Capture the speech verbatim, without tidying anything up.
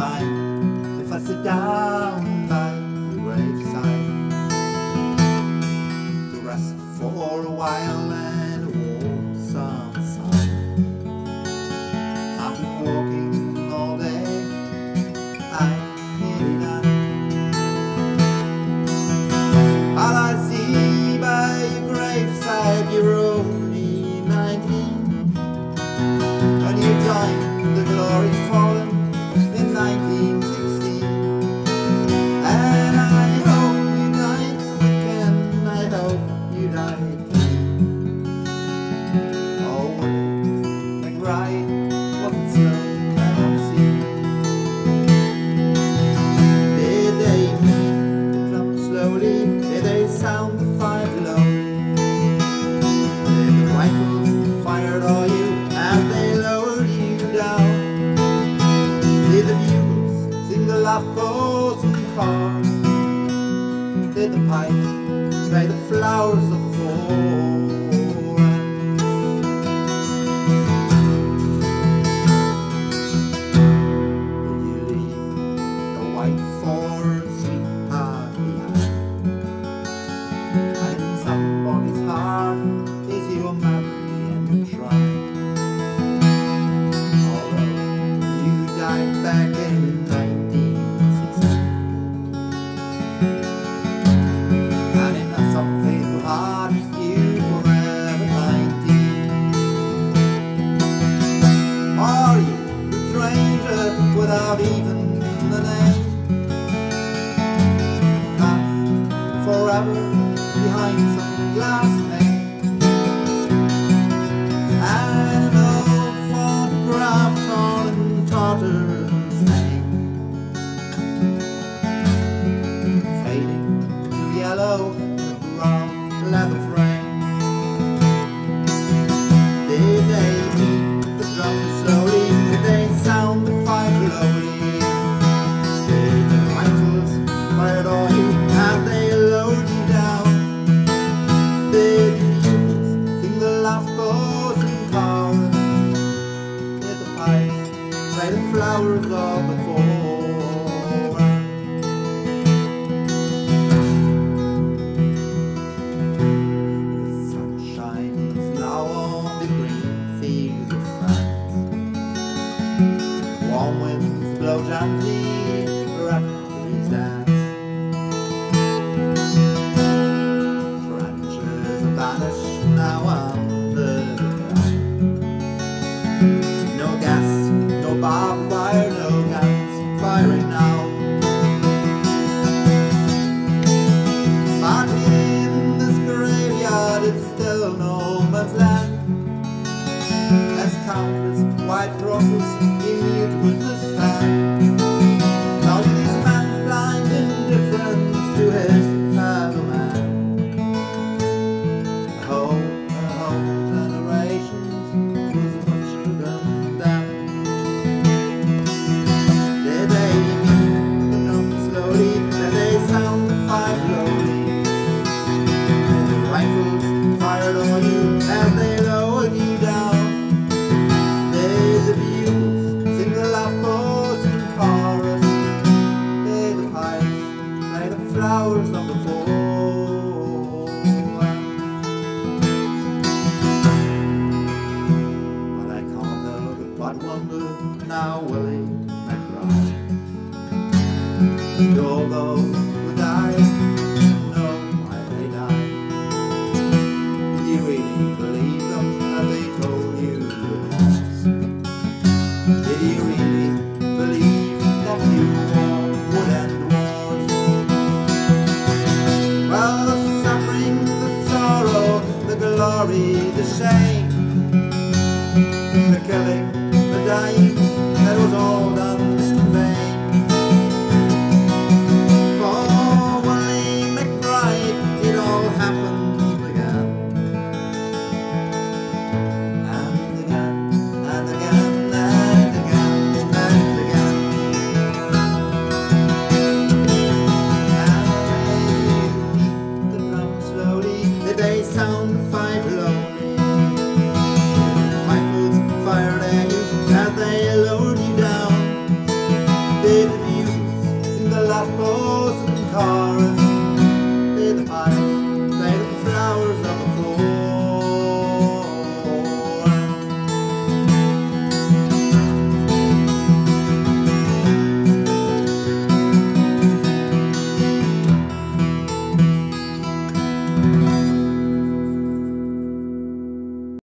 mind if I sit down by the graveside to rest for a while and warm some sun. I've been walking all day, I'm nearly done. All I see by your graveside, you're only nineteen when you joined the glory fallen in nineteen sixteen. And I hope you died quick, and I hope you died clean. Oh, McBride wasn't slow and obscene. Did they meet the drum slowly? Did they sound the five low? Did the rifles fired all you as they lowered you down? Did the bugles sing the love boats and cars? Did the pipes play the flowers of the foreign? Did you leave the white foreign sweetheart behind? And in somebody's heart is your memory and shrine. Although you died back in nineteen sixteen, and in some faithful heart you forever nineteen. Are you a stranger without even the name? Past forever behind some glass pane, and an old photograph torn and tattered and stained, fading to yellow in a brown leather frame. Did they beat the drum slowly? Did they sound the fire glowly? Did the rifles fire all you as they lowered you down? Did the bugles sing the last boats and cars? Did the pipes play the flowers of the foreign? The sunshine is now on the green fields of France. Warm winds blow gently, rapidly dance. Trenches are vanished now under the ground. No gas, no barbed wire, no guns firing now. But in this graveyard it's still no man's land, as countless white crosses in mute witness stand. Now this man's blind indifference to his fellow man. The whole, the whole generations was much to them down. Did they meet the drum slowly? Did they sound the fire glowly? Did the rifles fired on you as they lowered you down? Did the bugles sing the love boats and chorus? Did the pipes play the flowers of the foreign? But I can't help but wonder now, Willie McBride. Do all those who died know why they died? Did you really believe them as they told you the past? Did you really believe that you all would end wars? Well, the suffering, the sorrow, the glory, the shame, the killing, the dying, that was all done in vain. For Willie McBride, it all happened again, and again, and again, and again, and again. And they beat the drum slowly, did they sound the five low?